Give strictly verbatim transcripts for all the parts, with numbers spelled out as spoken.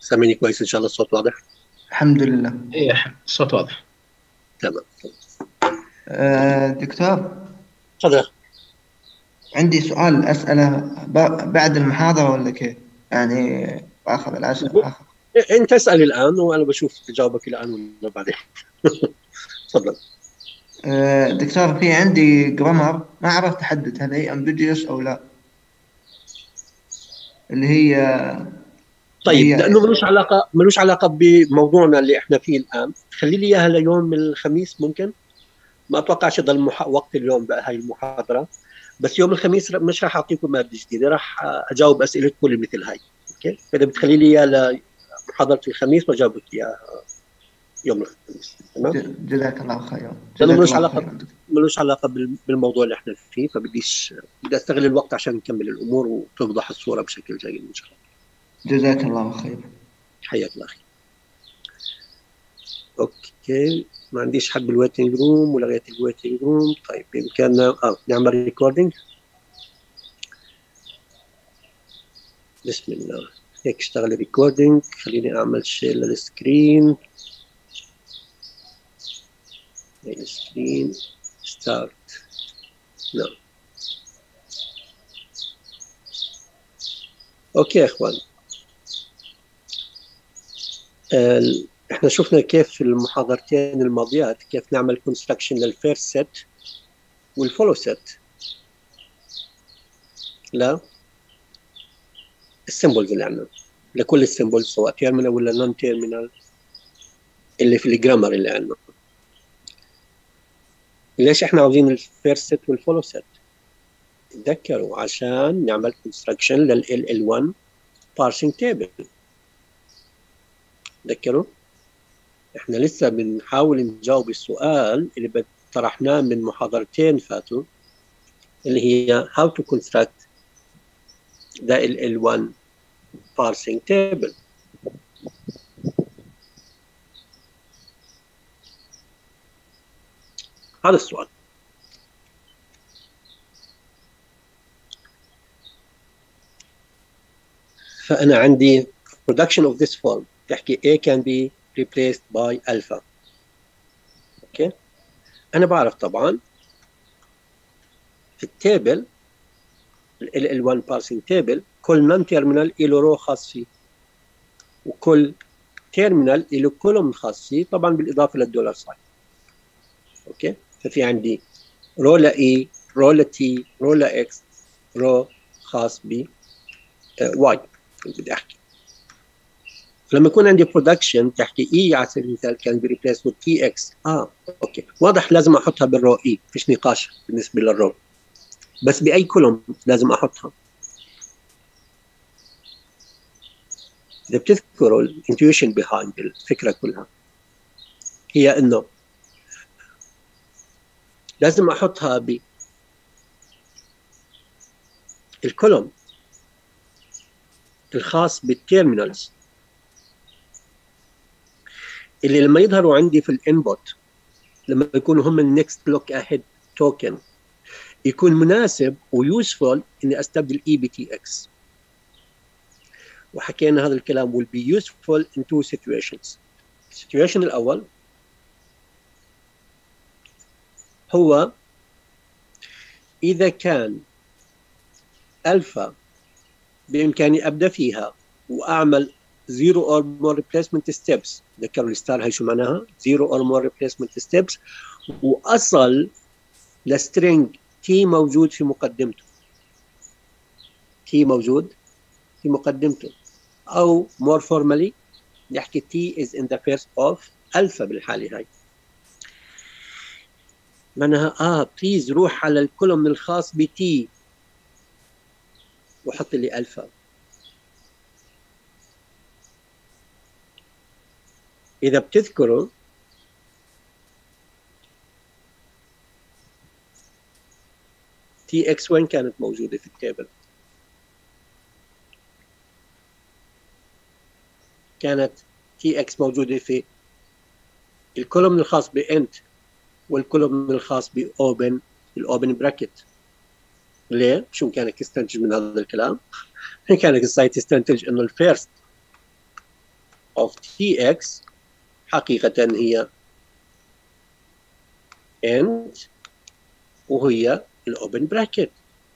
سامعني كويس ان شاء الله الصوت واضح؟ الحمد لله. ايه يا حبيبي الصوت واضح. تمام. آه، دكتور، تفضل. عندي سؤال أسأله ب- بعد المحاضرة ولا كيف؟ يعني آخر العشاء آخر. انت اسال الان وانا بشوف جوابك الان ولا بعدين. تفضل. آه، دكتور، في عندي جرامر ما عرفت أحدد هل هي ambiguous أو لا، اللي هي اللي طيب هي لانه ملوش علاقه ملوش علاقه بموضوعنا اللي احنا فيه الان، خلي لي اياها ليوم الخميس ممكن. ما اتوقعش يضل مح... وقت اليوم بهاي المحاضره، بس يوم الخميس مش راح اعطيكم ماده جديده، راح اجاوب اسئلتكم اللي مثل هاي. اوكي، فاذا بتخلي لي اياها لمحاضره الخميس واجاوبك اياها يوم الخميس. تمام. ج- جزاك الله خيرا، لانه جزاك ملوش الله علاقه خيرا دكتور. ملوش علاقه بال- بالموضوع اللي احنا فيه، فبديش بدي استغل الوقت عشان نكمل الامور وتوضح الصوره بشكل جيد ان شاء الله. جزاك الله خيرا. حياك الله اخي. اوكي، ما عنديش حد بالويتنج روم ولغيت الويتنج روم. طيب بامكاننا اه نعمل ريكوردينج. بسم الله. هيك اشتغل ريكوردينج. خليني اعمل شير للسكرين. هاي السكرين ستارت. نعم. اوكي يا اخوان، ال- احنا شفنا كيف في المحاضرتين الماضيات كيف نعمل كونستراكشن للفيرست سيت والفولو سيت. لا، السيمبلز اللي عندنا لكل السيمبلز سواء تيرمينال ولا نون تيرمينال اللي في الجرامر اللي عندنا. ليش احنا عاوزين الفيرست سيت والفولو سيت؟ تذكروا عشان نعمل كونستراكشن لل ال واحد بارسنج تيبل. تذكروا احنا لسه بنحاول نجاوب السؤال اللي طرحناه من محاضرتين فاتوا، اللي هي how to construct the ال واحد parsing table. هذا السؤال. فأنا عندي production of this form تحكي A can be replaced by alpha. اوكي، أنا بعرف طبعا في التيبل ال ال واحد parsing table كل non terminal له رو خاص فيه، وكل terminal له كولوم خاص فيه، طبعا بالإضافة للدولار ساين. اوكي، ففي عندي رو ل E، رو ل T، رو ل X، رو خاص ب Y بدي احكي. لما يكون عندي برودكشن تحكي اي على سبيل المثال كان بي ريبليس وذ تي اكس. اه اوكي، واضح لازم احطها بالرو اي، فيش نقاش بالنسبه للرو، بس باي كولوم لازم احطها. اذا بتذكروا الانتويشن بيهايند الفكره كلها هي انه لازم احطها ب الكولوم الخاص بالتيرمينالز اللي لما يظهروا عندي في الانبوت، لما يكونوا هم النكست لوك اهيد توكن، يكون مناسب ويوسفول اني استبدل اي بي تي اكس. وحكينا هذا الكلام will be useful in two situations. السيتويشن الاول هو اذا كان الفا بامكاني ابدا فيها واعمل zero or more replacement steps. ذكروا الستار هي شو معناها؟ zero or more replacement steps، واصل لسترينج تي موجود في مقدمته. تي موجود في مقدمته، او more formally نحكي T is in the first of alpha بالحالة هاي. معناها اه بليز روح على الكولوم الخاص ب T وحط لي الفا. اذا بتذكروا تي اكس وين كانت موجودة في التيبل؟ كانت تي اكس موجودة في الكولوم الخاص بانت والكولوم الخاص باوبن الاوبن براكت. ليه؟ شو كانك تستنتج من هذا الكلام؟ كانك السايت تستنتج انه الفيرست of tx حقيقة هي int وهي الاوبن براكت.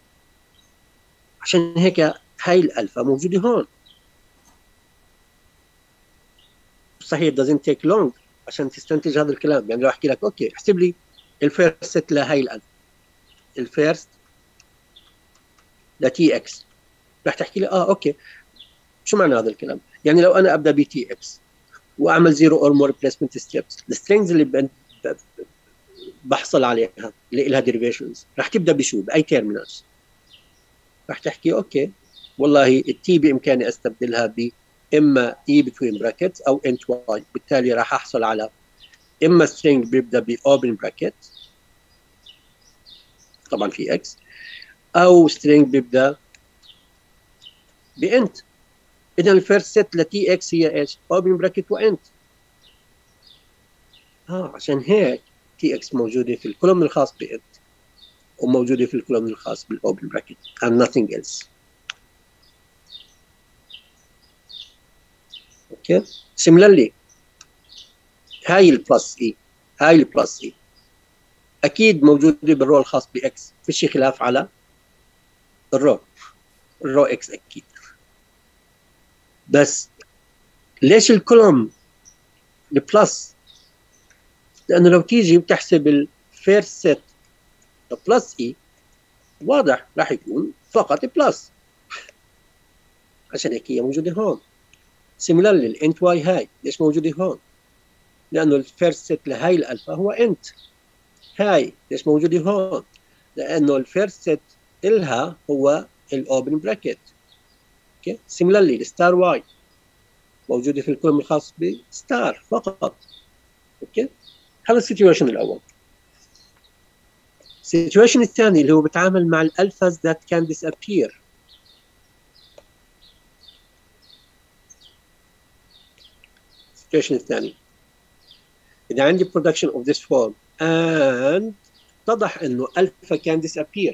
عشان هيك هاي الالفا موجودة هون. صحيح it doesn't take long عشان تستنتج هذا الكلام. يعني لو احكي لك اوكي احسب لي الفيرست لهاي الالفا، الفيرست لتي اكس، راح تحكي لي اه اوكي شو معنى هذا الكلام؟ يعني لو انا ابدا بتي اكس واعمل زيرو اور مور ريبليسمنت ستيبس، السترينجز اللي بحصل عليها اللي لها ديريفيشنز راح تبدا بشو؟ باي تيرمينالز؟ راح تحكي اوكي والله التي بامكاني استبدلها ب اما اي بتوين براكتس او انت واي، بالتالي راح احصل على اما سترينج بيبدا باوبن براكت طبعا في اكس، او سترينج بيبدا بانت. اذا الفيرست سيت لتي اكس هي ايش؟ اوبن براكت وانت. اه عشان هيك تي اكس موجوده في الكولوم الخاص بانت وموجوده في الكولوم الخاص بالاوبن براكت and nothing else. اوكي similarly هاي البلس اي، هاي البلس اي اكيد موجوده بالرو الخاص باكس، فيش خلاف على الرو، الرو اكس اكيد. بس ليش الكولوم البلس؟ لانه لو تيجي بتحسب الفيرست سيت بلس اي واضح راح يكون فقط بلس، عشان هيك هي موجوده هون. سيميلارلي الانت واي هاي ليش موجوده هون؟ لانه الفيرست سيت لهاي الالفا هو انت. هاي ليش موجوده هون؟ لانه الفيرست سيت الها هو الاوبن براكت. اوكي سيميلارلي الستار واي موجوده في الكولوم الخاص بستار فقط. اوكي هذا السيتويشن الاول. السيتويشن الثاني اللي هو بتعامل مع الالفاز that can disappear. السيتويشن الثاني اذا عندي production of this form and اتضح انه الفا can disappear،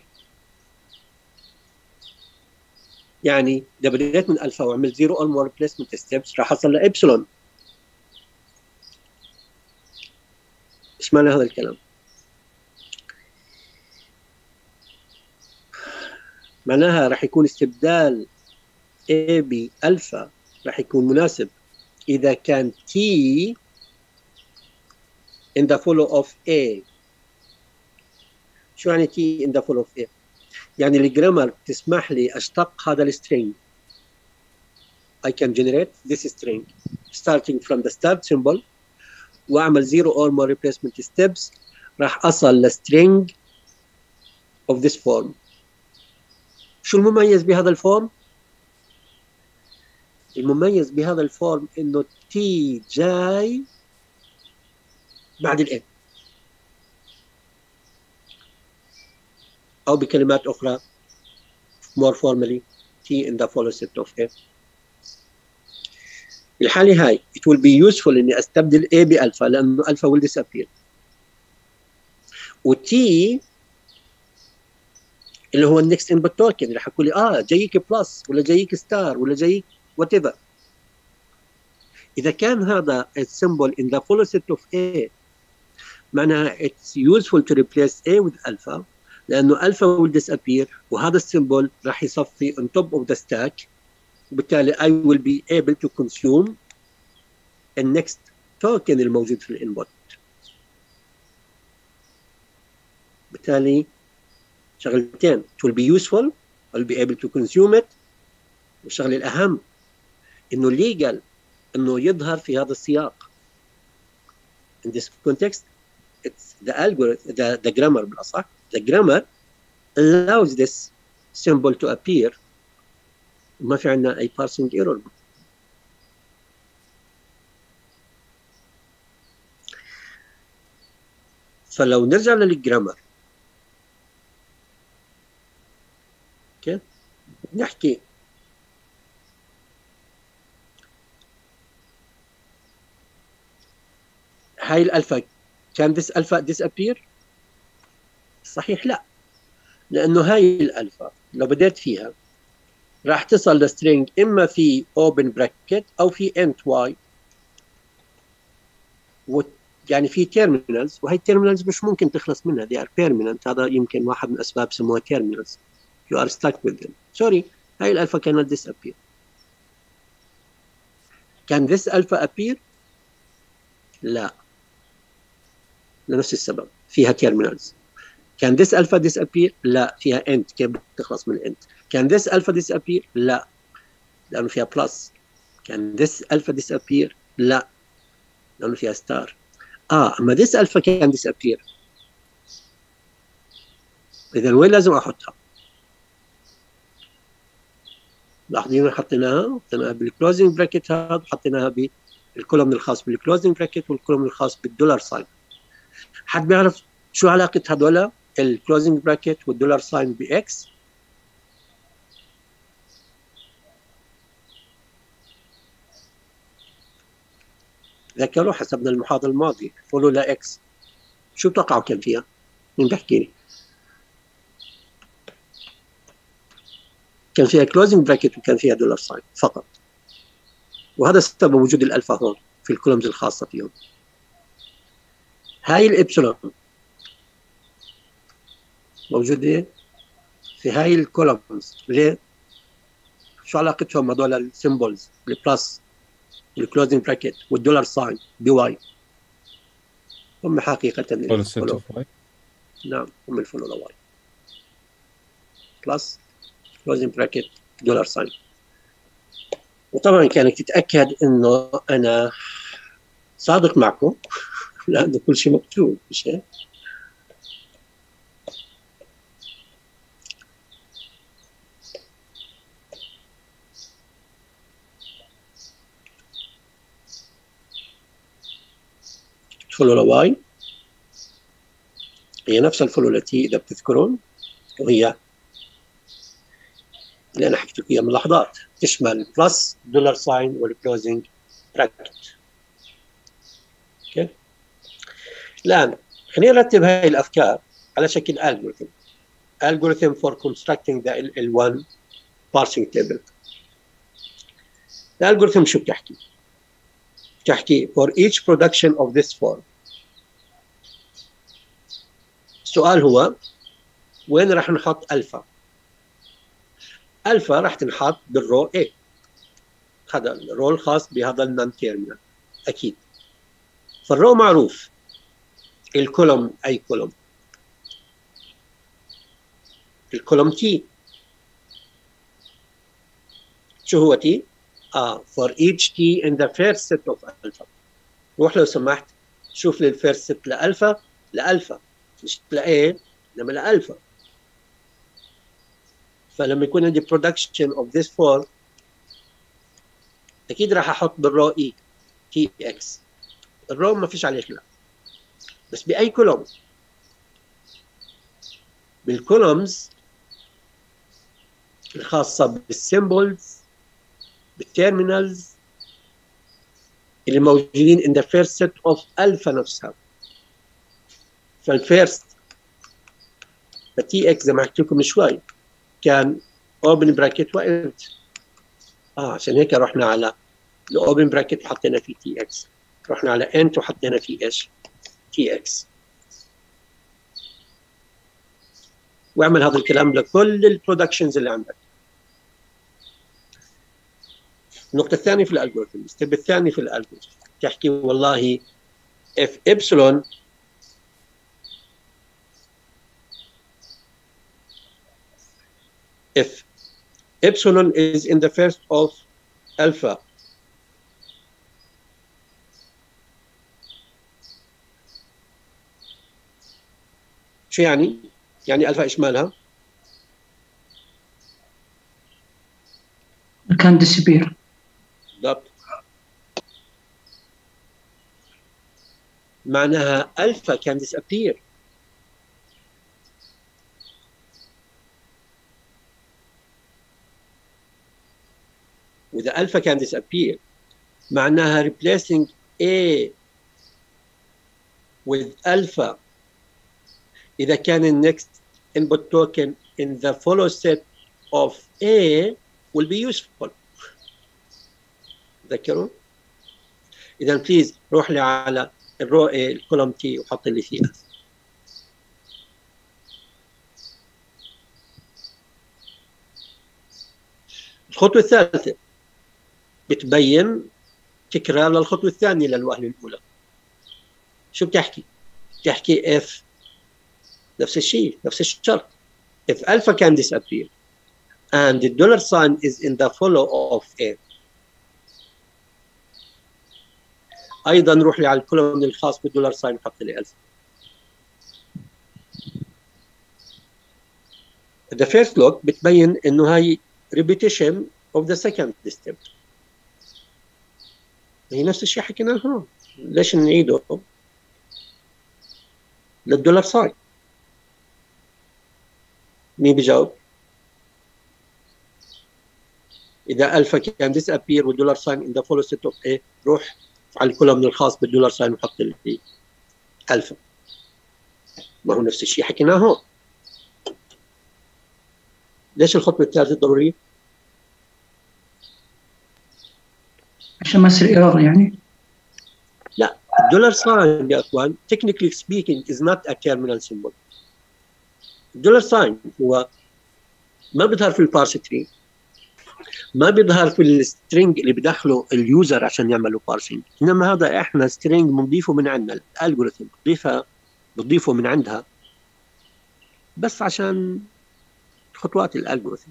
يعني اذا بديت من الفا وعملت زيرو or more replacement steps راح اصل لابسلون. ايش معنى هذا الكلام؟ معناها راح يكون استبدال A بألفا راح يكون مناسب إذا كان T in the follow of A. شو يعني T in the follow of A؟ يعني الجرامر تسمح لي أشتق هذا السترينج. I can generate this string starting from the start symbol وأعمل zero or more replacement steps راح أصل لسترينج of this form. شو المميز بهذا الفورم؟ المميز بهذا الفورم انه تي جاي بعد الان، او بكلمات اخرى more formally t in the follow set of a. الحالة هاي it will be useful اني استبدل a بالفا لانه الفا will disappear، و t اللي هو النكست انبوت توكن اللي حكوا لي اه جايك بلس ولا جايك ستار ولا جايك وات ايفر. اذا كان هذا السيمبل in the follow set of A معناها it's useful to replace A with alpha لانه alpha will disappear وهذا السيمبل راح يصفي on top of the stack وبالتالي I will be able to consume النكست توكن الموجود في الانبوت. بالتالي شغلتين it will be useful I'll be able to consume it، والشغله الاهم انه legal انه يظهر في هذا السياق. In this context it's the algorithm the, the grammar بالاصح the grammar allows this symbol to appear. ما في عندنا اي parsing error. فلو نرجع للجرامر اوكي نحكي هاي الالفا كان this alpha disappear؟ صحيح لا، لانه هاي الالفا لو بديت فيها راح تصل لسترينج اما في open bracket او في int y يعني في تيرمينالز، وهي التيرمينالز مش ممكن تخلص منها، they are permanent. هذا يمكن واحد من الاسباب سموها تيرمينالز. you are stuck with them. سوري، هاي الالفا cannot disappear. كان this alpha appear؟ لا، لنفس السبب، فيها تيرمينالز. كان this alpha disappear؟ لا، فيها end، كيف بتخلص من end. كان this alpha disappear؟ لا، لانه فيها بلس. كان this alpha disappear؟ لا، لانه فيها ستار. اه اما this alpha كان disappear، اذا وين لازم احطها؟ لاحظين حطيناها حطيناها بالكلوزنج براكت هذا، وحطيناها بالكولوم الخاص بالكلوزنج براكت والكولوم الخاص بالدولار ساين. حد بيعرف شو علاقه هذول الكلوزنج براكت والدولار ساين باكس؟ ذكروا حسبنا المحاضره الماضيه فولو لا اكس، شو بتوقعوا كان فيها؟ مين بيحكي لي؟ كان فيها كلوزنج براكت وكان فيها دولار ساين فقط، وهذا سبب وجود الالفا هون في الكولومز الخاصه فيهم. هاي الابسلون موجوده في هاي الكولومز، ليه؟ شو علاقتهم هذول السيمبلز البلس والكلوزنج براكت والدولار ساين بواي؟ هم حقيقه الفولو. نعم، هم الفولو لواي بلس كلوزنج براكت دولار ساين. وطبعا كانك تتاكد انه انا صادق معكم لانه كل شيء مكتوب، مش هيك؟ فولو لواي هي نفس الفولو التي اذا بتذكرون، وهي اللي انا حكيت لكم اياها من لحظات، تشمل بلس دولار ساين والكلوزنج براكت. اوكي، الان خلينا نرتب هاي الافكار على شكل algorithm algorithm for constructing the إل وان parsing table. الالجوريثم شو بتحكي؟ بتحكي for each production of this form. السؤال هو وين راح نحط الفا؟ الفا راح تنحط بالرو A، هذا الرو الخاص بهذا النون تيرمينال اكيد. فالرو معروف، الكولوم اي كولوم؟ الكولوم تي. شو هو تي؟ اه for each t in the first set of alpha. روح لو سمحت شوف لي الفيرست ست لالفا، لالفا مش ل A انما لالفا. فلما يكون عندي production of this form اكيد راح احط بالرو اي تي اكس. الرو ما فيش عليه خلاف، بس باي كولوم؟ بالكولومز الخاصه بالسيمبلز بالتيرمينالز اللي موجودين in the first set of alpha نفسها. فالفيرست تي اكس زي ما حكيت لكم من شوي كان اوبن براكت وانت، اه عشان هيك رحنا على الاوبن براكت وحطينا فيه تي اكس، رحنا على انت وحطينا فيه ايش؟ تي اكس. واعمل هذا الكلام لكل البرودكشنز اللي عندك. النقطة الثانية في الالجوريثم، الستيب الثاني في الالجوريثم تحكي والله if epsilon if epsilon is in the first of alpha شو يعني؟ يعني الفا ايش مالها؟ كان ديسبير. بالضبط، معناها الفا كان disappear. واذا الفا كان disappear معناها replacing A with alpha إذا كان ال next input token in the follow set of A will be useful. تذكروا؟ إذا بليز روح لي على الرو A الكولوم تي وحط لي فيه ألفا. الخطوة الثالثة بتبين تكرار للخطوة الثانية للوهلة الأولى. شو بتحكي؟ بتحكي if نفس الشيء، نفس الشرط. if alpha can disappear and the dollar sign is in the follow of A. أيضا روح لي على الكولوم الخاص بالدولار ساين وحط لي ألفا. The first look بتبين إنه هاي repetition of the second step. هي نفس الشيء حكيناه هون، ليش نعيده؟ للدولار ساين. مين بيجاوب؟ إذا ألفا كان disappear والدولار ساين in the follow set of A، روح على الكولوم الخاص بالدولار ساين وحط لي ألفا. ما هو نفس الشيء حكيناه هون. ليش الخطوة الثالثة ضرورية؟ عشان ما يصير ايرور يعني؟ لا، الدولار ساين يا اخوان technically speaking is not a terminal symbol. الدولار ساين هو ما بيظهر في البارس تري، ما بيظهر في السترينج اللي بدخله اليوزر عشان يعملوا بارسينج، انما هذا احنا سترينج بنضيفه من عندنا، الالجوريثم بتضيفها بتضيفه من عندها بس عشان خطوات الالجوريثم.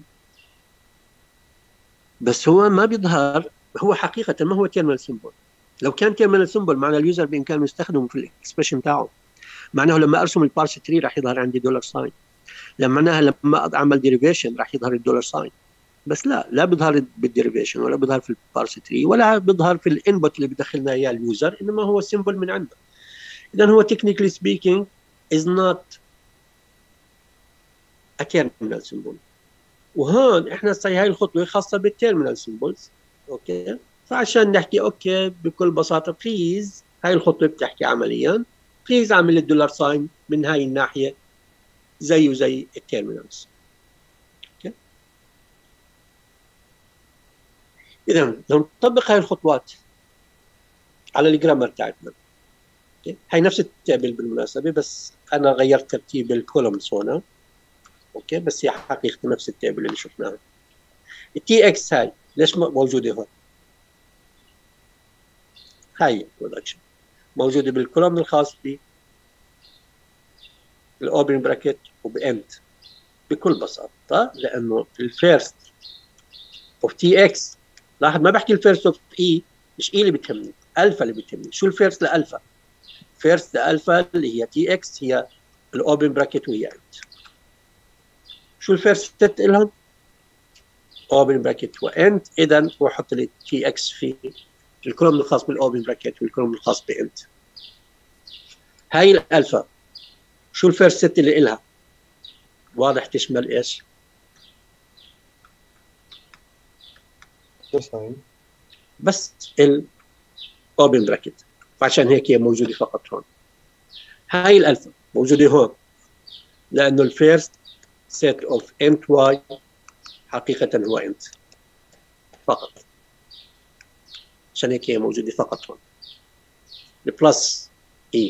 بس هو ما بيظهر، هو حقيقة ما هو تيرمينال سيمبل. لو كان تيرمينال سيمبل معنى اليوزر بامكانه يستخدمه في الاكسبريشن تاعه، معناه لما ارسم البارس تري راح يظهر عندي دولار ساين، لما معناها لما اعمل ديريفيشن راح يظهر الدولار ساين. بس لا، لا بيظهر بالديريفيشن ولا بيظهر في البارس تري ولا بيظهر في الانبوت اللي بدخلنا اياه اليوزر، انما هو سيمبل من عنده. اذا هو technically speaking is not a terminal symbol. وهون احنا صحيح هاي الخطوه خاصه بالتيرمينال سيمبلز، اوكي؟ فعشان نحكي اوكي بكل بساطه بليز هاي الخطوه بتحكي عمليا بليز اعمل الدولار ساين من هاي الناحيه زيه زي التيرمينالز. اوكي؟ اذا لو نطبق هاي الخطوات على الجرامر تاعتنا، اوكي؟ هاي نفس التابل بالمناسبه بس انا غيرت ترتيب الكولومز هنا، اوكي؟ بس هي حقيقه نفس التابل اللي شفناها. التي اكس هاي ليش موجوده هون؟ هاي برودكشن موجوده بالكولوم الخاص ب الاوبن براكت وباند بكل بساطه، لانه الفيرست اوف تي اكس، لاحظ ما بحكي الفيرست اوف اي، مش اي اللي بتهمني، الفا اللي بتهمني. شو الفيرست لالفا؟ فيرست لالفا اللي هي تي اكس هي الاوبن براكت وهي اند. شو الفيرست ست لهم؟ اوبن براكت واند. اذا هو حط لي تي اكس في الكولوم الخاص بالاوبن براكت والكولوم الخاص باند. هاي الالفا شو الفيرست ست اللي إلها؟ واضح تشمل ايش؟ بس الاوبن براكت، فعشان هيك هي موجوده فقط هون. هاي الالفا موجوده هون لانه الفيرست set of int y حقيقة هو int فقط، عشان هيك هي موجودة فقط هون. البلس e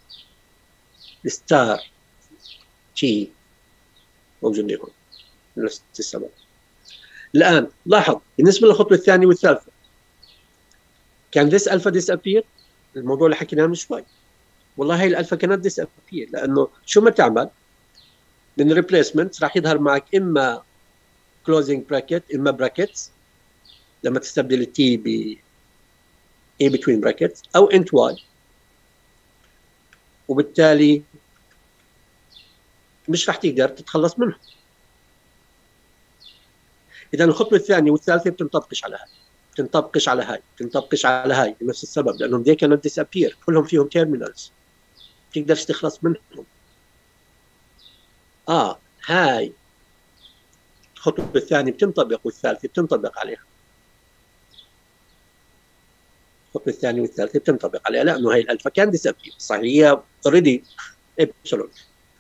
الستار t موجودة هون نفس السبب. الآن لاحظ بالنسبة للخطوة الثانية والثالثة كان this alpha disappear، الموضوع اللي حكيناه من شوي. والله هي الالفا كانت disappear لأنه شو ما تعمل من ريبليسمنت راح يظهر معك اما closing bracket اما brackets لما تستبدل التي ب a between brackets او int y، وبالتالي مش راح تقدر تتخلص منه. اذا الخطوه الثانيه والثالثه بتنطبقش على هاي، بتنطبقش على هاي، بتنطبقش على هاي بنفس السبب، لانهم they cannot disappear، كلهم فيهم terminals بتقدرش تخلص منهم. اه هاي الخطوة الثانية بتنطبق والثالثة بتنطبق عليها. الخطوة الثانية والثالثة بتنطبق عليها لأنه هاي الألفا كان disappear، صحيح هي already epsilon.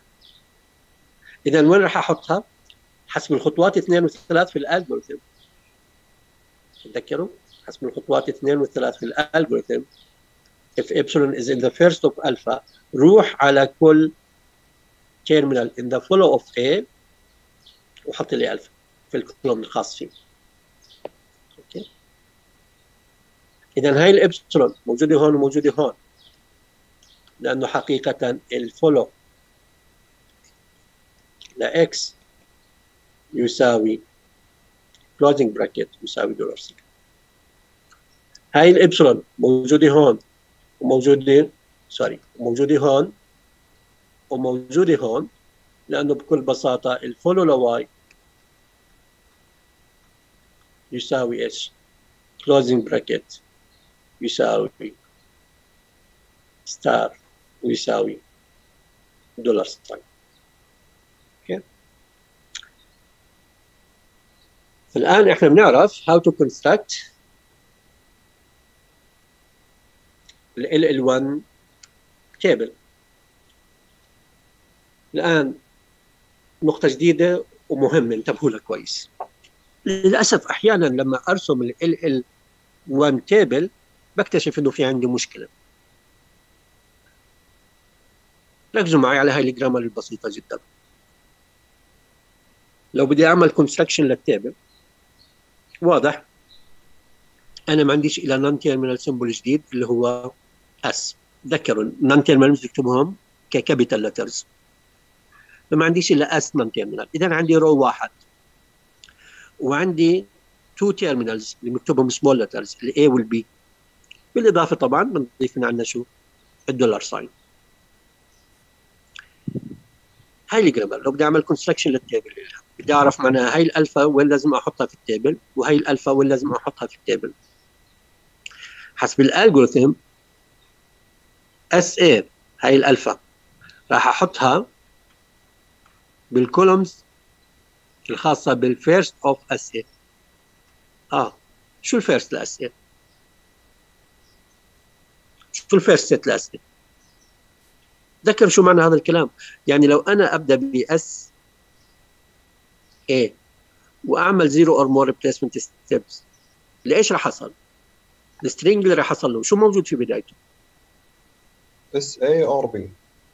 إذا وين راح أحطها؟ حسب الخطوات اثنين وثلاث في الألجوريثم. تذكروا؟ حسب الخطوات اثنين وثلاث في الألجوريثم if epsilon is in the first of alpha روح على كل terminal in the follow of A وحط لي alpha في الكولوم الخاص فيه. اوكي. اذا هاي الابسلون موجوده هون وموجوده هون لانه حقيقه الفولو ل x يساوي closing bracket يساوي دولار سي. هاي الابسلون موجوده هون وموجوده سوري موجوده هون وموجوده هون لانه بكل بساطه الفولو لواي يساوي ايش؟ closing bracket يساوي ستار ويساوي دولار ساين. اوكي. فالان احنا بنعرف how to construct ال إل واحد table. الان نقطة جديدة ومهمة انتبهوا لها كويس. للأسف أحيانا لما أرسم ال إل واحد table بكتشف إنه في عندي مشكلة. ركزوا معي على هاي الجرامر البسيطة جدا. لو بدي أعمل construction للتابل واضح أنا ما عنديش إلا non terminal symbol جديد اللي هو S. تذكروا non terminal بتكتبهم ككابيتال letters. فما عنديش إلا S non terminal. إذا عندي رو واحد وعندي two terminals اللي مكتوبهم small letters ال A وال B. بالإضافة طبعا بنضيف عندنا شو؟ الدولار ساين. هاي الجرامر لو بدي أعمل construction للتابل بدي أعرف معناها هاي الألفا وين لازم أحطها في التابل وهاي الألفا وين لازم أحطها في التابل. حسب الألغوريثم اس اي هاي الألفا راح أحطها بالكولومز الخاصة بالفيرست اوف اس اي. اه شو الفيرست لاس اي؟ شو الفيرست سيت لاس اي؟ تذكر شو معنى هذا الكلام؟ يعني لو انا ابدا ب اس اي واعمل زيرو اور مور ريبليسمنت ستيبس لايش راح اصل؟ السترينج اللي راح اصل له شو موجود في بدايته؟ اس اي اور بي.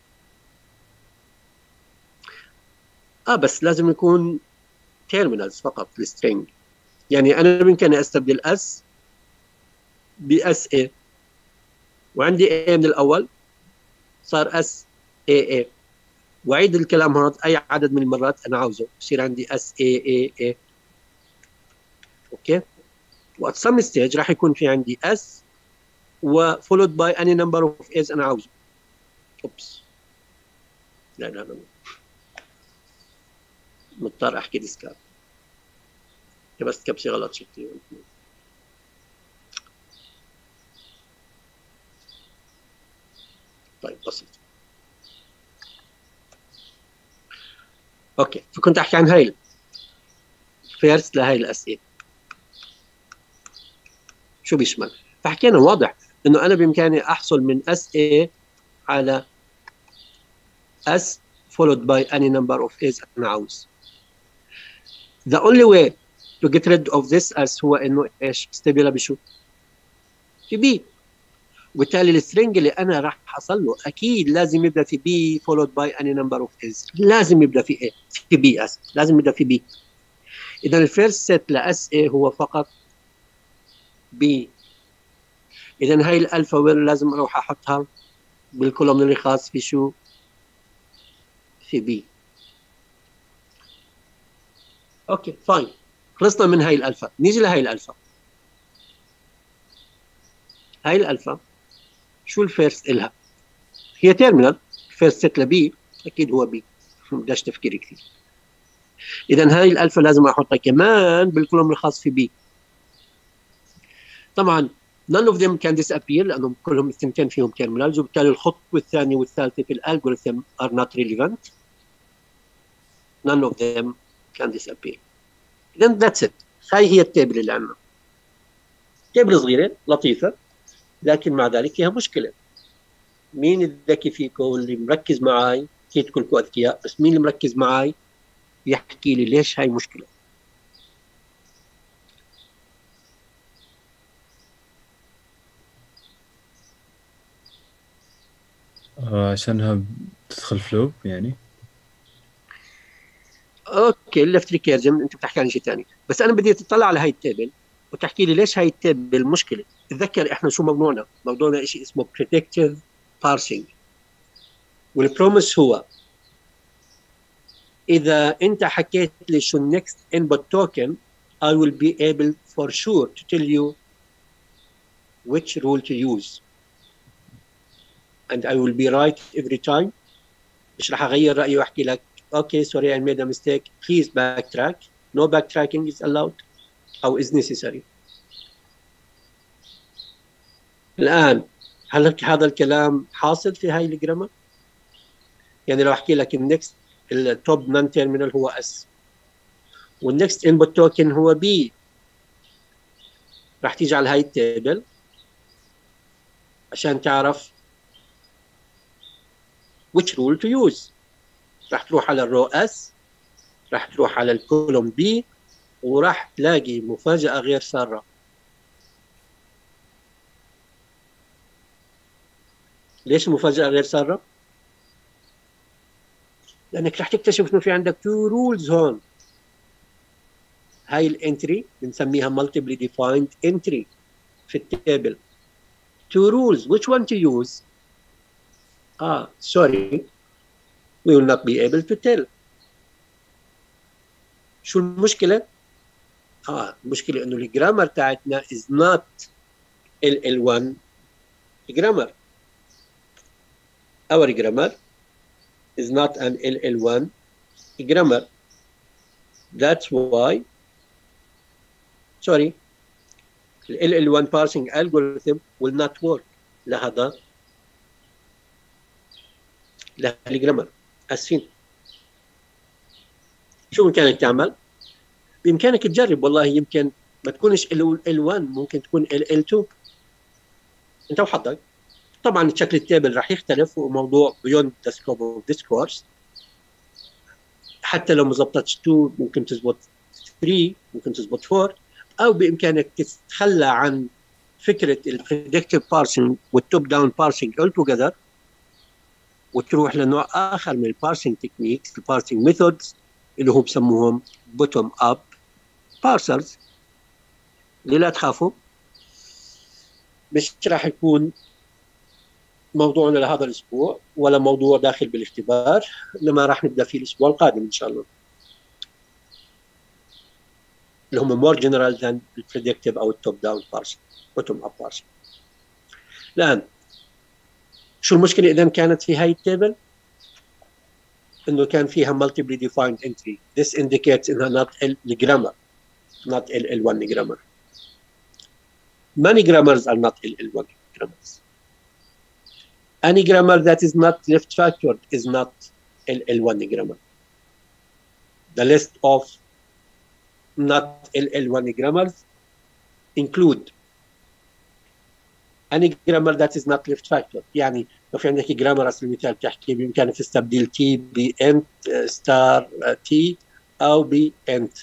اه بس لازم يكون تيرمينالز فقط السترينج. يعني انا بامكاني استبدل اس باس اي وعندي اي من الاول صار اس اي اي واعيد الكلام هذا اي عدد من المرات انا عاوزه يصير عندي اس اي اي اي. اوكي. وات سم ستيج راح يكون في عندي اس و followed by any number of a's انا عاوزه. اوبس لا لا لا مضطر احكي ديسكارد بس كبسه غلط شكلي. طيب بسيط. اوكي فكنت احكي عن هاي فيرست لهاي الاسئله شو بيشمل. فحكينا واضح انه انا بامكاني احصل من اس اي على اس followed by any number of a's انا عاوز. The only way to get rid of this as هو انه ايش؟ استبدلها بشو؟ في بي. وبالتالي السترينج اللي انا راح احصل له اكيد لازم يبدا في بي followed by any number of a's. لازم يبدا في ايه؟ في بي اس لازم يبدا في بي. اذا الفيرست سيت لاس اي هو فقط بي. اذا هاي الالفا وين لازم اروح احطها؟ بالكولوم اللي خاص في شو؟ في بي. اوكي فاين خلصنا من هاي الالفا. نيجي لهاي الالفا. هاي الالفا شو الفيرست إلها؟ هي تيرمينال. الفيرست سيت لبي اكيد هو بي ما بداش تفكير كثير. اذا هاي الالفا لازم احطها كمان بالكولوم الخاص في بي. طبعا none of them can disappear لانهم كلهم الثنتين فيهم تيرمينالز وبالتالي الخطوه الثانيه والثالثه في الالجوريثم are not relevant. none of them can disappear. اذا that's it. هاي هي التابل اللي عندنا. تابل صغيره لطيفه لكن مع ذلك فيها مشكله. مين الذكي فيكم اللي مركز معي؟ اكيد كلكم اذكياء بس مين اللي مركز معي يحكي لي ليش هاي مشكله؟ آه، عشانها تدخل فلوب يعني. اوكي الليفت ريكيرجن انت بتحكي عن شيء ثاني، بس انا بدي تطلع على هاي التيبل وتحكي لي ليش هاي التيبل مشكله. تذكر احنا شو موضوعنا؟ موضوعنا شيء اسمه predictive parsing، والبروميس هو اذا انت حكيت لي شو النكست انبوت توكن I will be able for sure to tell you which rule to use and I will be right every time. مش راح اغير رايي واحكي لك okay sorry I made a mistake please backtrack. No backtracking is allowed او is necessary. الان هل هذا الكلام حاصل في هاي الجرامر؟ يعني لو احكي لك النكست التوب نون تيرمينال هو اس والنكست انبوت توكن هو بي، راح تيجي على هاي التيبل عشان تعرف which rule to use. راح تروح على الرو اس، راح تروح على الكولوم بي، وراح تلاقي مفاجأة غير سارة. ليش مفاجأة غير سارة؟ لأنك راح تكتشف إنه في عندك two rules هون. هاي الانتري بنسميها multiply defined entry في التابل. Two rules, which one to use? Ah, sorry, we will not be able to tell. شو المشكلة؟ آه المشكلة إنه الجرامر تاعتنا is not ال ال one grammar. Our grammar is not an L L one grammar. That's why, sorry, the L L one parsing algorithm will not work لهذا لهالجرامر. اسفين. شو بإمكانك تعمل؟ بإمكانك تجرب، والله يمكن ما تكونش L L one، ممكن تكون L L two. انت وحظك. طبعا شكل التابل راح يختلف، وموضوع beyond the scope of this course. حتى لو ما زبطتش two ممكن تزبط three، ممكن تزبط four، او بامكانك تتخلى عن فكره البريدكتيف بارسنج والتوب داون بارسنج all together وتروح لنوع اخر من البارسنج تكنيكس، البارسنج ميثودز اللي هم بسموهم بوتوم اب بارسرز. اللي لا تخافوا مش راح يكون موضوعنا لهذا الاسبوع ولا موضوع داخل بالاختبار، انما راح نبدا فيه الاسبوع القادم ان شاء الله، اللي هم more general than البريدكتيف او التوب داون بارسنج بوتوم اب بارسنج. الان شو المشكله اذا كانت في هاي التيبل؟ انه كان فيها multiply defined entry. This indicates انها not L grammar, not L L one grammar. Many grammars are not L L one grammars. Any grammar that is not left factored is not L L one grammar. The list of not L L one grammars include any grammar that is not left factored. يعني لو في عندك جرامر على سبيل المثال بتحكي بإمكانك تستبدل تي بانت ستار تي أو بانت،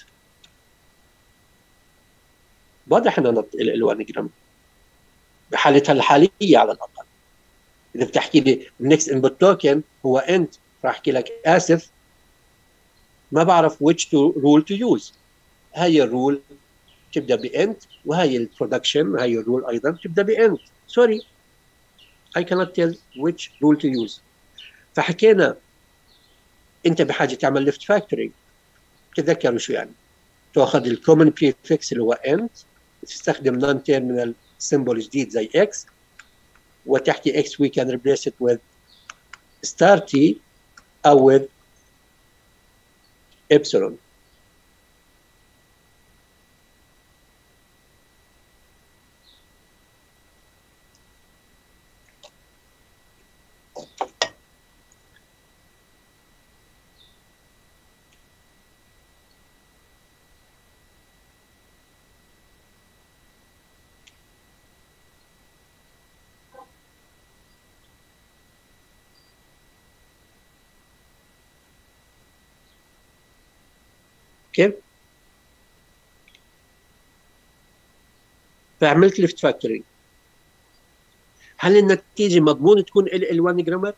واضح انها not L L one grammar بحالتها الحالية على الأقل. إذا بتحكي لي النكست انبوت توكن هو انت، راح أحكي لك آسف ما بعرف which to rule to use. هاي الرول تبدا بانت، وهي البرودكشن هاي الرول ايضا تبدا بانت. سوري I cannot tell which rule to use. فحكينا انت بحاجه تعمل ليفت فاكتورينج. تذكروا شو يعني؟ تاخذ الكومن بريفكس اللي هو انت، تستخدم نون تيرمينال سيمبل جديد زي اكس، وتحكي اكس we can replace it with star t او with epsilon. كيف؟ فعملت ليفت فاكتورينج. هل النتيجه مضمون تكون ال ال واحد جرامر؟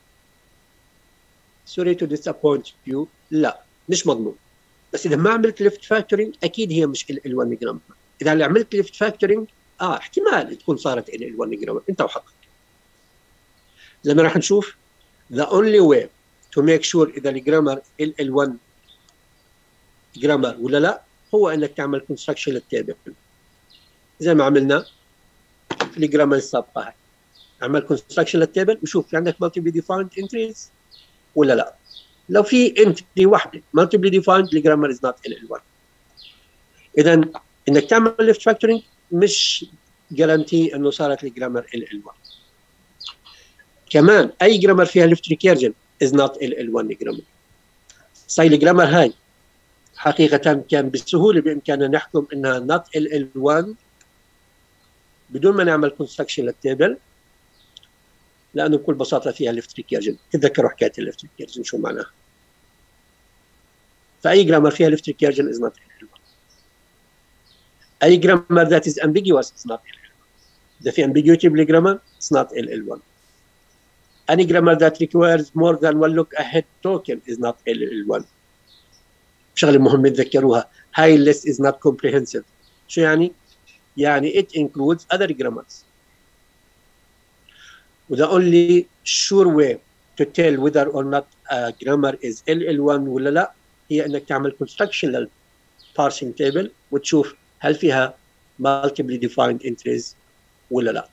سوري تو ديسابوينت يو، لا مش مضمون. بس اذا ما عملت ليفت فاكتورينج اكيد هي مش ال ال واحد جرامر. اذا اللي عملت ليفت فاكتورينج اه احتمال تكون صارت ال ال واحد جرامر، انت وحقك. زي ما راح نشوف the only way to make sure اذا الجرامر ال ال واحد جرامر ولا لا هو انك تعمل كونستراكشن للتابل زي ما عملنا في الجرامر السابقه هاي. اعمل كونستراكشن للتابل وشوف في عندك مالتيبلي ديفايند انتريز ولا لا. لو في انتري واحده مالتيبلي ديفايند الجرامر از نوت ال ال واحد. اذا انك تعمل ليفت فاكتورينج مش جارانتي انه صارت الجرامر ال ال واحد. كمان اي جرامر فيها ليفت ريكيرجن از نوت ال ال واحد جرامر. صاي الجرامر هاي حقيقه كان بسهوله بامكاننا نحكم انها نوت ال ال واحد بدون ما نعمل كونستراكشن للتابل، لانه بكل بساطه فيها ليفت ريكيرجن. تتذكروا حكايه الليفت ريكيرجن شو معناها. فاي جرامر فيها ليفت ريكيرجن از نوت ال ال واحد. اي جرامر ذات از ambiguous is not ال ال واحد. اذا في ambiguity بالجرامر it's not ال ال واحد. any grammar that requires more than one look ahead token is not ال ال واحد. شغله مهمه تذكروها، هاي list is not comprehensive. شو يعني؟ يعني it includes other grammars. the only sure way to tell whether or not a grammar is ال ال واحد ولا لا هي انك تعمل construction لل parsing table وتشوف هل فيها multiply defined entries ولا لا.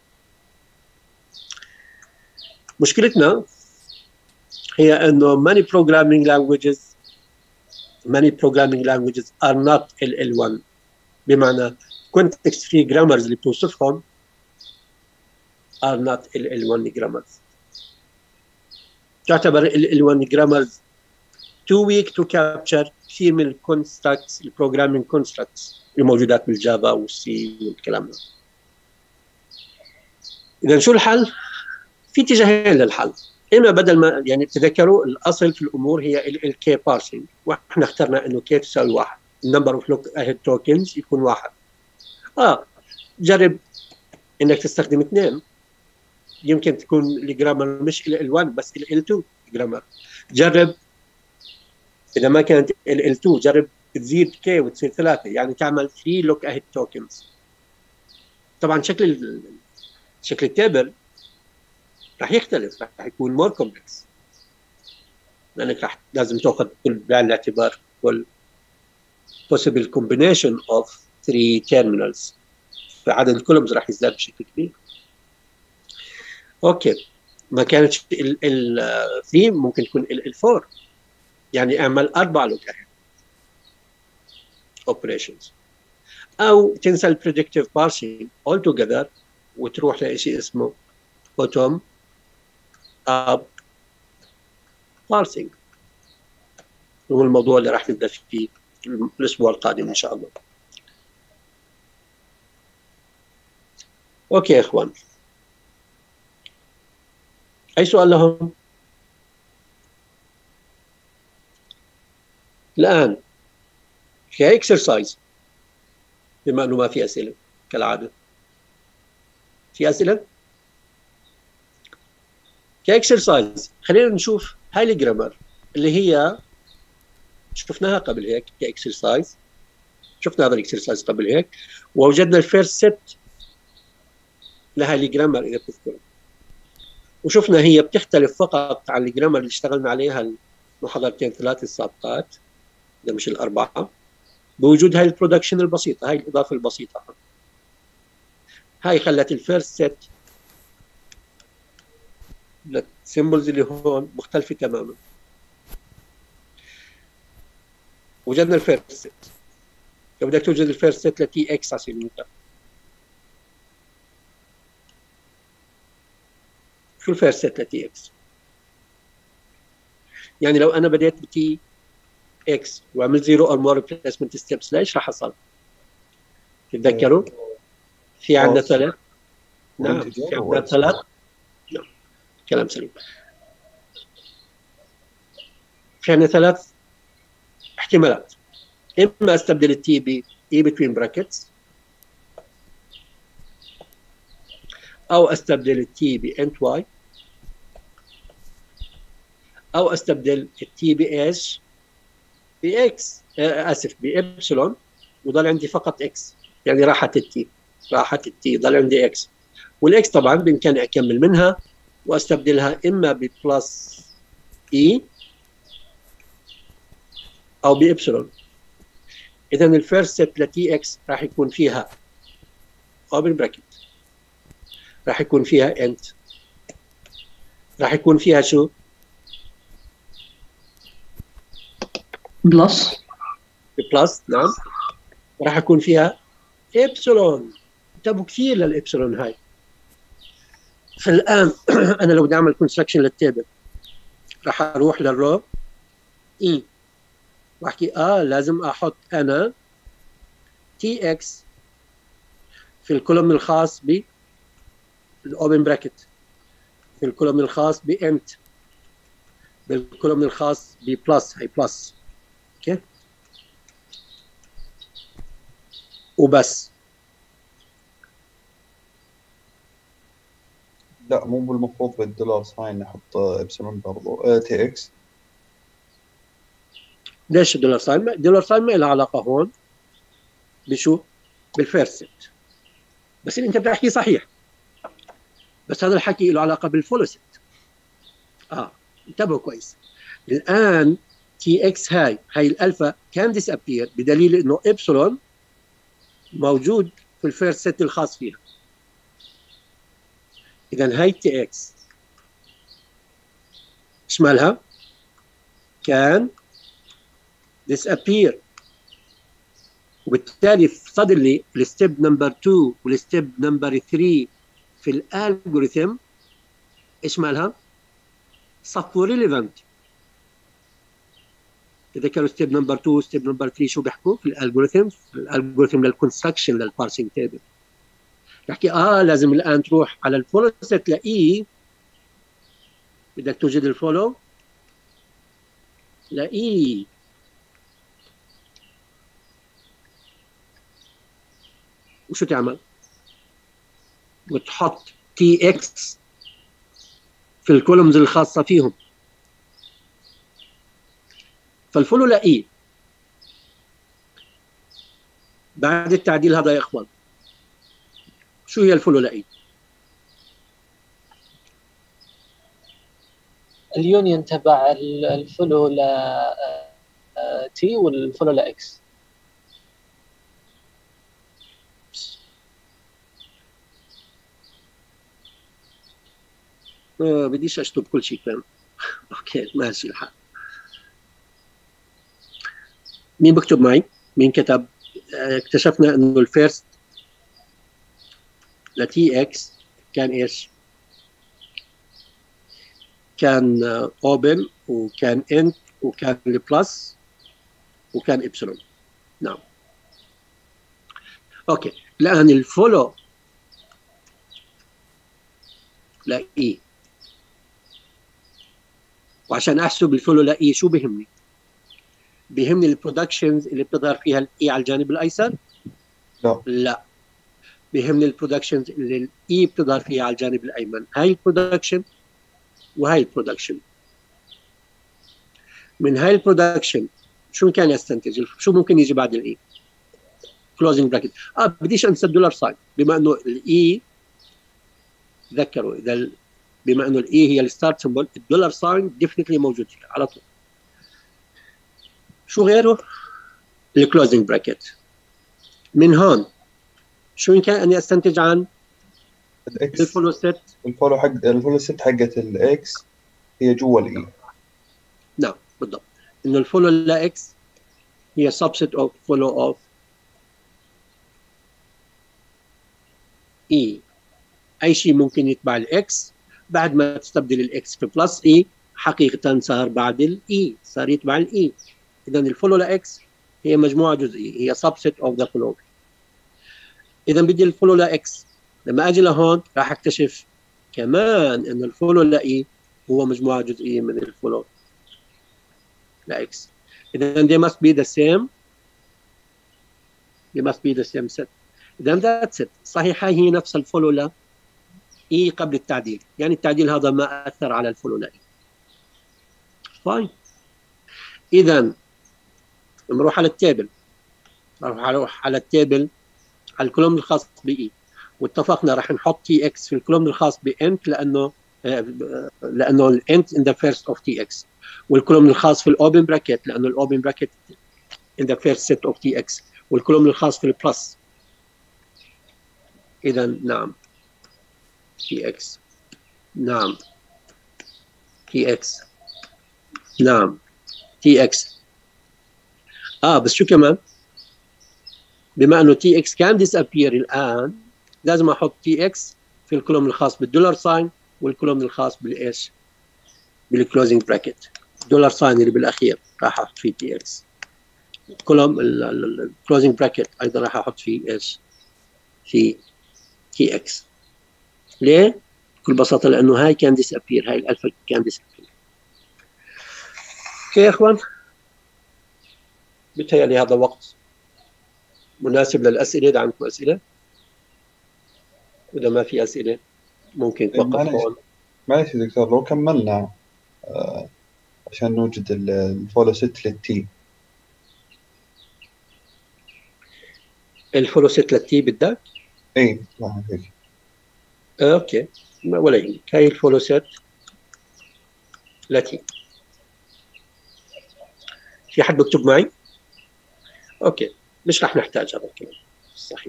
مشكلتنا هي انه many programming languages many programming languages are not ال ال واحد. بمعنى context free grammars اللي بتوصفهم are not ال ال واحد grammars. تعتبر ال ال واحد grammars too weak to capture كثير من الكونستراكتس البروجرامينج كونستراكتس الموجودات بالجافا والسي والكلام ده. اذا شو الحل؟ في اتجاهين للحل. اما بدل ما يعني تذكروا الاصل في الامور هي الكي بارسنج، واحنا اخترنا انه كي تساوي واحد، النمبر اوف لوك اهيد توكنز يكون واحد. اه جرب انك تستخدم اثنين، يمكن تكون الجرامر مش ال ال واحد بس ال ال اثنين جرامر. جرب اذا ما كانت ال ال اثنين جرب تزيد كي وتصير ثلاثه، يعني تعمل ثلاثة لوك اهيد توكنز. طبعا شكل شكل التابل راح يختلف، راح يكون مور كومبلكس لانك راح لازم تاخذ كل بعين الاعتبار كل possible combination of three terminals، فعدد الكولومز راح يزداد بشكل كبير. اوكي ما كانت ال ال ثلاثة ممكن تكون ال ال أربعة، يعني اعمل اربع لوك اهيد اوبريشنز، او تنسى البريدكتيف بارسينج all together وتروح لشيء اسمه bottom up parsing، هو الموضوع اللي راح نبدا فيه الاسبوع القادم ان شاء الله. اوكي يا اخوان، اي سؤال لهم؟ الان في اكسرسايز بما انه ما في اسئله كالعاده. في اسئله؟ كاكسرسايز خلينا نشوف هاي الجرامر اللي هي شفناها قبل هيك كاكسرسايز، شفنا هذا الاكسرسايز قبل هيك ووجدنا الفيرست سيت لهاي الجرامر اذا بتذكروا، وشفنا هي بتختلف فقط عن الجرامر اللي اشتغلنا عليها المحاضرتين ثلاث السابقات اذا مش الاربعه، بوجود هاي البرودكشن البسيطه، هاي الاضافه البسيطه. هاي خلت الفيرست سيت السيمبلز اللي هون مختلفه تماما. وجدنا الفيرست سيت، لو بدك توجد الفيرست سيت لتي اكس على سبيل المثال، شو الفيرست سيت لتي اكس؟ يعني لو انا بديت بتي اكس وعملت زيرو اور مور ريبليسمنت ستيبس ليش راح اصل؟ تتذكروا؟ في عندنا ثلاث، نعم في عندنا ثلاث، نعم كلام سليم. في عندنا ثلاث احتمالات، اما استبدل التي ب اي بتوين براكتس، او استبدل التي بانت واي، او استبدل التي بايش؟ باكس، اسف بابسلون، وضل عندي فقط اكس، يعني راحت التي، راحت التي، ضل عندي اكس، والاكس طبعا بامكاني اكمل منها واستبدلها اما ببلس اي او بابسلون. اذا الفيرست ست لتي اكس راح يكون فيها اوبن براكت، راح يكون فيها انت، راح يكون فيها شو؟ بلس. بلس، نعم، راح يكون فيها ابسلون. انتبهوا كثير للابسلون هاي. فالان انا لو بدي اعمل كونستراكشن للتيبل راح اروح للرو اي واحكي اه لازم احط انا تي اكس في الكولوم الخاص ب الاوبن براكت، في الكولوم الخاص بانت، بالكولوم الخاص ببلس، هي بلس، اوكي، وبس. لا مو بالمفروض بالدولار ساين نحط ابسلون برضو اه تي اكس. ليش الدولار ساين؟ الدولار ساين ما له علاقه هون بشو؟ بالفيرست، بس اللي انت بتحكيه صحيح، بس هذا الحكي له علاقه بالفولوست. اه انتبهوا كويس. الان تي اكس هاي هاي الالفا كان ديسابير بدليل انه ابسلون موجود في الفيرست ست الخاص فيها. اذا هاي تي اكس ايش مالها؟ كان disappear، وبالتالي صدر لي الستيب نمبر اثنين والستيب نمبر ثلاثة في الالجوريثم ايش مالها؟ صفوا ريليفنت. اذا كانوا ستيب نمبر اثنين ستيب نمبر ثلاثة شو بيحكوا في الالجوريثم؟ في الالجوريثم للكونستراكشن للبارسينج تيبل بحكي اه لازم الان تروح على الفولو ست لاقيه، بدك توجد الفولو لاقيه، وشو تعمل؟ وتحط تي اكس في الكولومز الخاصه فيهم. فالفولو لاقيه بعد التعديل هذا يا اخوان. شو هي الفولو لاقيه؟ اليونيون تبع الفولو ل تي والفولو ل اكس. آه بديش اشطب كل شيء كان. اوكي ماشي الحال. مين بكتب معي؟ مين كتب؟ آه اكتشفنا انه الفيرست لتي اكس كان ايش؟ كان اوبن uh, وكان انت وكان البلس وكان ابسلون. نعم. اوكي الان الفولو لاقيه، وعشان احسب الفولو لاقيه شو بهمني؟ بهمني البرودكشنز اللي بتظهر فيها الاي على الجانب الايسر؟ لا لا، بهمني البرودكشنز اللي الاي بتظهر فيها على الجانب الايمن. هاي البرودكشن وهاي البرودكشن. من هاي البرودكشن شو كان يستنتج؟ شو ممكن يجي بعد الاي؟ كلوزنج براكت. اه بديش انسى الدولار ساين، بما انه الاي تذكروا اذا ال... بما انه الاي هي الستارت سمبل، الدولار ساين ديفنتلي موجود فيها على طول. شو غيره؟ الكلوزنج براكت. من هون شو يمكن اني استنتج عن الاكس؟ الفولو ست. الفولو حق الفولو ست حقت الاكس هي جوا الاي. نعم بالضبط، انه الفولو لا اكس هي subset of follow of اي. اي شيء ممكن يتبع الاكس بعد ما تستبدل الاكس في بلس اي حقيقه صار بعد الاي صار يتبع الاي. اذا الفولو لا اكس هي مجموعه جزئيه، هي subset of the follow. اذا بدي الفولو لا اكس، لما اجي لهون راح اكتشف كمان انه الفولو لا اي هو مجموعه جزئيه من الفولو لا اكس. اذا they must be the same they must be the same set. اذا that's it. صحيح هي نفس الفولو لا اي قبل التعديل، يعني التعديل هذا ما اثر على الفولو لا اي. فاين. اذا نروح على التابل، نروح على التابل على الكولوم الخاص باي، واتفقنا راح نحط تي اكس في الكولوم الخاص بانت لانه لانه الانت in the first of تي اكس، والكولوم الخاص في الاوبن براكت لانه الاوبن براكت in the first set of تي اكس، والكولوم الخاص في البلس. اذا نعم تي اكس، نعم تي اكس، نعم تي اكس. اه بس شو كمان؟ بما انه تي اكس كان disappear الان، لازم احط تي اكس في الكولوم الخاص بالدولار ساين والكولوم الخاص بالايش؟ بالكلوزنج براكت. الدولار ساين اللي بالاخير راح احط فيه تي اكس، الكولوم الكلوزنج براكت ايضا راح احط فيه ايش؟ في تي اكس. ليه؟ بكل بساطه لانه هاي كان disappear، هاي الالفا كان disappear. اوكي يا اخوان، بتهيألي هذا وقت مناسب للاسئله. اذا عندكم اسئله، واذا ما في اسئله ممكن توقف هون. معلش يا دكتور، لو كملنا آه عشان نوجد الفولو ست للتي. الفولو ست للتي بدك؟ اي صح هيك. آه، اوكي ولا يهمك. هاي الفولو ست لتي. في حد بكتب معي؟ اوكي مش راح نحتاج هذا الكلام. صحيح.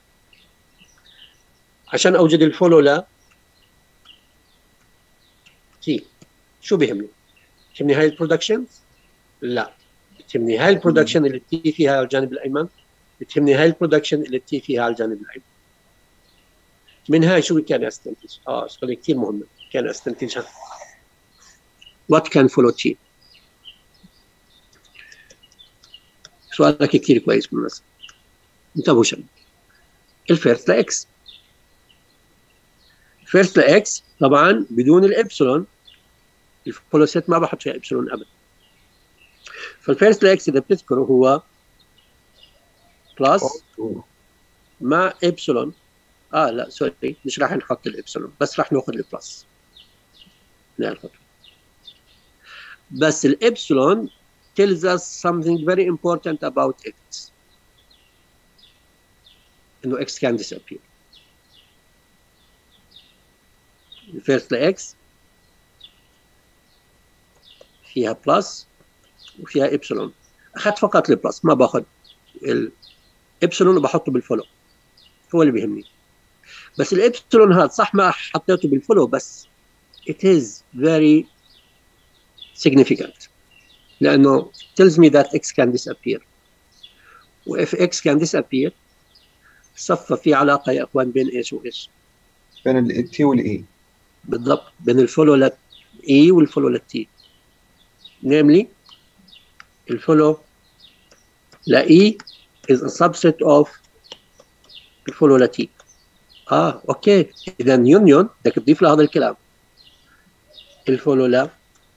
عشان اوجد الفولو لا تي شو بيهمني؟ بتهمني هاي البرودكشن؟ لا، بتهمني هاي البرودكشن اللي تي فيها على الجانب الايمن، بتهمني هاي البرودكشن اللي تي فيها على الجانب الايمن. من هاي شو كان استنتج؟ اه سؤال كثير مهم كان استنتجها. وات كان فولو تي؟ سؤالك كثير كويس بالمناسبة. انتبهوا شباب. الفيرست لاكس، الفيرست لاكس طبعا بدون الابسلون الفولو سيت ما بحط فيها ابسلون ابدا. فالفيرست لاكس اذا بتذكروا هو بلس مع ابسلون. اه لا سوري، مش راح نحط الابسلون، بس راح ناخذ البلس. ناخذ بس الابسلون tells us something very important about x. انه x can disappear. first x فيها بلس وفيها ابسلون. اخذت فقط البلس، ما باخذ الابسلون وبحطه بالفولو، هو اللي بيهمني. بس الابسلون هذا صح ما حطيته بالفولو، بس it is very significant لانه tells me that x can disappear. و if x can disappear صفى في علاقه يا اخوان بين ايش وايش؟ بين التي والاي. بالضبط، بين الفولو للاي والفولو للتي. namely الفولو لاي is a subset of الفولو لتي. اه اوكي، اذا يونيون بدك تضيف لهذا الكلام الفولو لا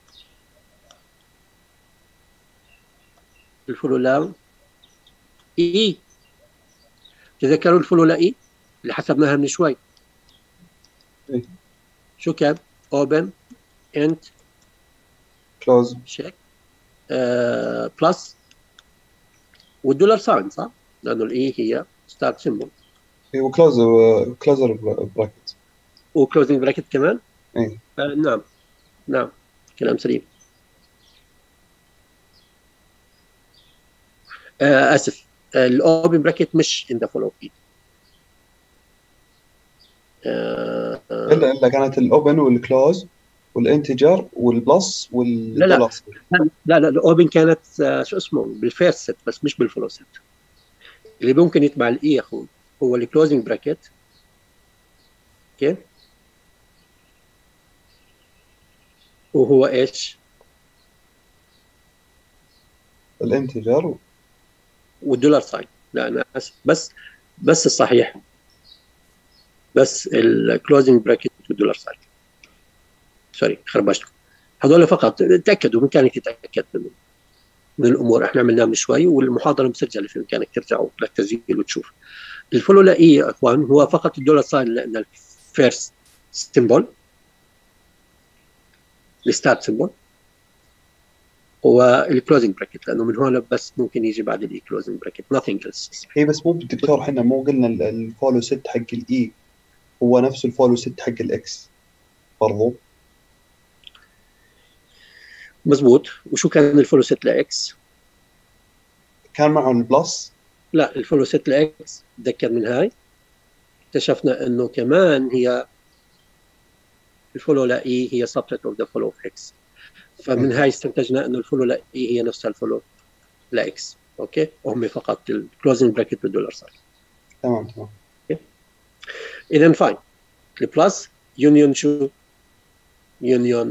الفولو لا اي. تذكروا الفولو لا اي اللي حسبناها من شوي؟ إيه؟ شو كان؟ اوبن انت كلوز شيك بلس والدولار ساين صح؟ لانه الاي هي ستارت سيمبل. ايوه كلوز كلوزر براكت وكلوزنج براكت كمان؟ اي آه نعم نعم كلام سليم. آه اسف، الاوبن براكت مش ان ذا فولو بي. الا الا كانت الاوبن والكلوز والانتجر والبلس والدولار. لا لا لا لا الاوبن كانت آه شو اسمه بالفيرست ست بس مش بالفولو ست. اللي ممكن يتبع الاي يا اخوي هو الكلوزنج براكت. اوكي، وهو ايش؟ الانتجر والدولار ساين. لا انا اسف، بس بس الصحيح بس الكلوزنج براكت والدولار ساين. سوري خربشتكم. هذول فقط تاكدوا، بامكانك تتاكد من من الامور احنا عملناها من شوي، والمحاضره مسجله في امكانك ترجعوا للتسجيل وتشوف. الفولو لا اي يا اخوان هو فقط الدولار ساين لان الفيرست سيمبل، الستارت سيمبل، والكلوزنج براكت، لانه من هون بس ممكن يجي بعد الاي كلوزنج براكت nothing else. هي بس مو بالدكتور، احنا مو قلنا ال- الفولو ست حق الاي هو نفس الفولو ست حق الاكس برضو؟ مزبوط. وشو كان الفولو ست لاكس؟ كان معهم البلس؟ لا، الفولو ست لاكس تذكر من هاي اكتشفنا انه كمان هي الفولو لاي هي subset of the follow of x، فمن هاي استنتجنا انه الفولو لاي هي نفسها الفولو لاكس. اوكي، وهم فقط الكلوزنج براكت والدولار ساين. تمام تمام. اذا فاين، البلس يونيون شو؟ يونيون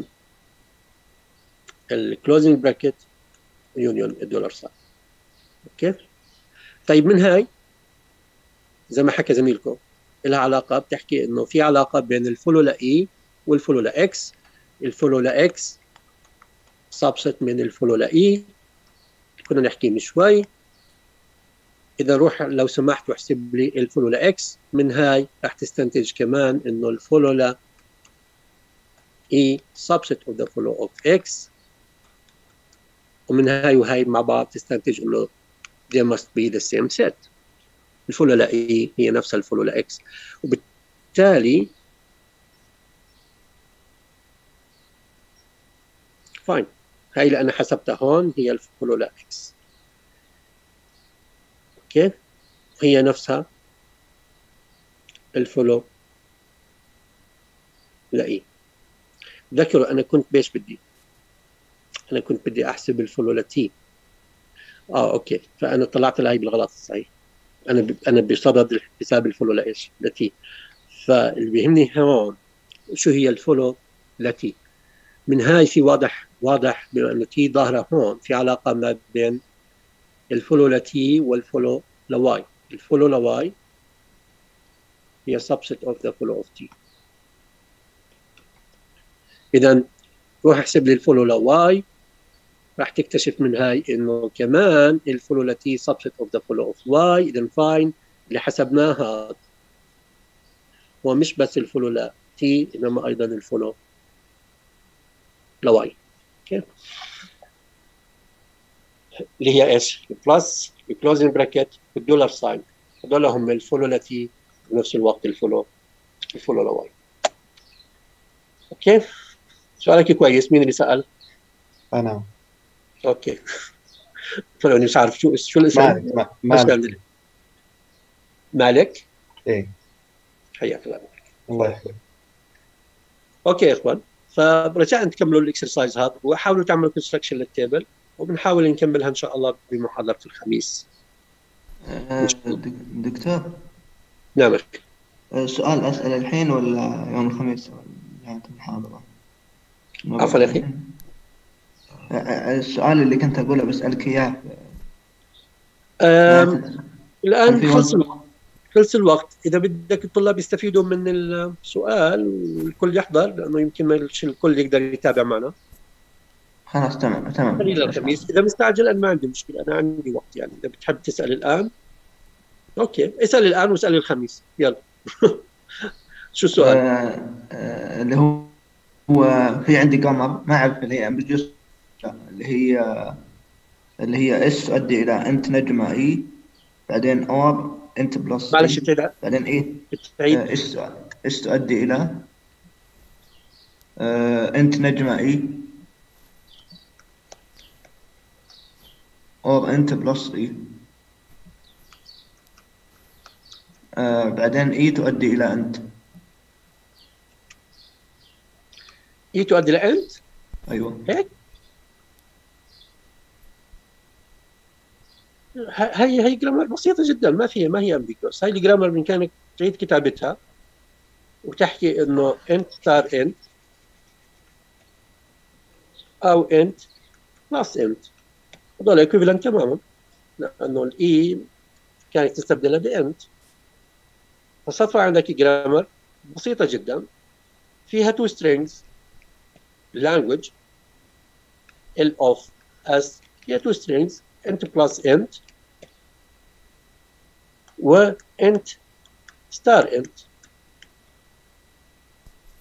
الكلوزنج براكت يونيون الدولار ساين. اوكي، طيب من هاي زي ما حكى زميلكم لها علاقه، بتحكي انه في علاقه بين الفولو لاي والفولو لاكس. الفولو لاكس سبست من الفولو لاي، كنا نحكي من شوي. اذا روح لو سمحت واحسب لي الفولو لاكس، من هاي راح تستنتج كمان انه الفولو لا اي subset of the follow of x، ومن هاي وهاي مع بعض تستنتج انه they must be the same set. الفولو لا اي هي نفسها الفولو لا اكس، وبالتالي فاين، هاي اللي انا حسبتها هون هي الفولو لا اكس. اوكي، هي نفسها الفولو لا اي. ذكروا انا كنت بيش بدي انا كنت بدي احسب الفولو لا تي. اه اوكي، فانا طلعت لهي بالغلط صحيح. انا ب... انا بصدد حساب الفولو لا ايش لا تي. فاللي بيهمني هون شو هي الفولو لا تي. من هاي في واضح واضح بما انه تي ظاهره هون، في علاقه ما بين الفولو لا تي والفولو لا واي. الفولو لا واي هي subset of the follow of t. اذا روح احسب لي الفولو لا واي، راح تكتشف من هاي انه كمان الفولو لا تي subset of the follow of y. اذا فاين اللي حسبناها هو مش بس الفولو لا تي، انما ايضا الفولو لا واي. اوكي، اللي هي ايش؟ البلس، الكلوزنج براكت، والدولار ساين، هذول هم الفولو لا تي بنفس الوقت الفولو الفولو لا واي. اوكي، سؤالك كويس. مين اللي سأل؟ انا. اوكي فلو مش عارف شو شو الاسم. مالك مالك مالك. ايه، حياك الله. الله يحفظك. اوكي يا اخوان، فرجاء تكملوا الاكسرسايز هذا وحاولوا تعملوا كونستراكشن للتيبل، وبنحاول نكملها ان شاء الله بمحاضره الخميس. آه، دك- دكتور، نعم. آه، سؤال أسأل الحين ولا يوم الخميس نهاية المحاضرة؟ عفوا يا اخي. آه، آه، السؤال اللي كنت أقوله بسألك إياه أم... هل الان في خلص وقت؟ الوقت. خلص الوقت. اذا بدك الطلاب يستفيدوا من السؤال والكل يحضر، لانه يمكن ما الكل يقدر يتابع معنا. خلاص تمام تمام. خلينا الخميس. اذا مستعجل انا ما عندي مشكله، انا عندي وقت يعني. اذا بتحب تسال الان اوكي، اسال الان واسال الخميس، يلا. شو السؤال؟ آه، آه، اللي هو هو في عندي قمر ما أعرف اللي هي بجزء اللي هي اللي هي اس تؤدي إلى انت نجمة اي، بعدين اور انت بلس معلش اي، تعيد بعدين اي. تعيد. آه، اس اس تؤدي إلى آه، انت نجمة اي اور انت بلس اي، آه، بعدين اي تؤدي إلى انت. اي تؤدي لانت. ايوه هيك. هي هي جرامر بسيطه جدا، ما فيها ما هي امبيكوس. هاي الجرامر من كانك تعيد كتابتها وتحكي انه انت ستار انت او انت بلس انت، هذول ايكوفالنت تماما، لانه الاي كانت تستبدلها بانت. فصفى عندك جرامر بسيطه جدا فيها تو strings language ال of s، فيها two strings int plus int و int star int.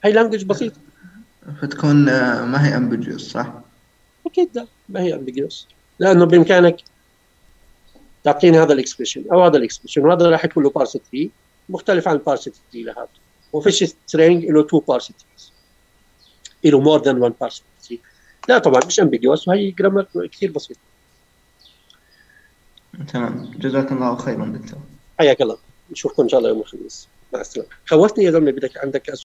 هي لانجوج بسيطه. فتكون آه، ما هي ambiguous صح؟ اكيد لا، ما هي ambiguous، لانه بامكانك تعطيني هذا الاكسبريشن او هذا الاكسبريشن، وهذا راح يكون له بارس تري مختلف عن البارس تري لهذا، وفيش سترينج له تو بارس تريز، له مور ذان وان بارس تري. لا طبعا مش ambiguous، وهي جرامر كثير بسيط. تمام، جزاك الله خيرا دكتور. حياك الله، نشوفكم ان شاء الله يوم الخميس. مع السلامه. خوفتني يا زلمه، بدك عندك